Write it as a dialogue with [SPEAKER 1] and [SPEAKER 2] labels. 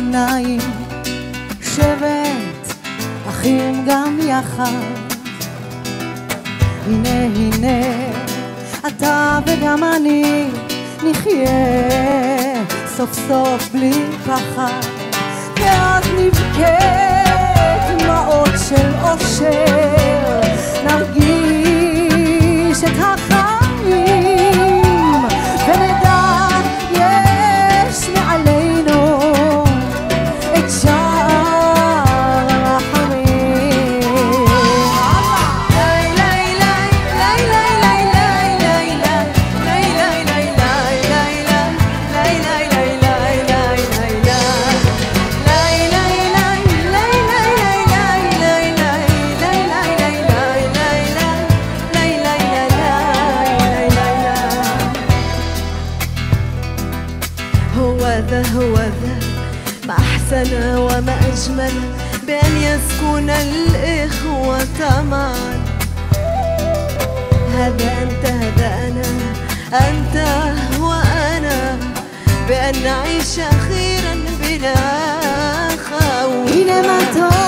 [SPEAKER 1] שניים, שבט אחים גם יחד. הנה הנה אתה וגם אני נחיה סוף סוף בלי פחד, ואז נבכה דמעות של אושר, נרגיש את החיים ונדע יש מעלינו את שער הרחמים.
[SPEAKER 2] هو ذا ما أحسن وما أجمل بأن يسكن الإخوة معا. هذا أنت هذا أنا، أنت وأنا، بأن نعيش أخيرا بلا خوف.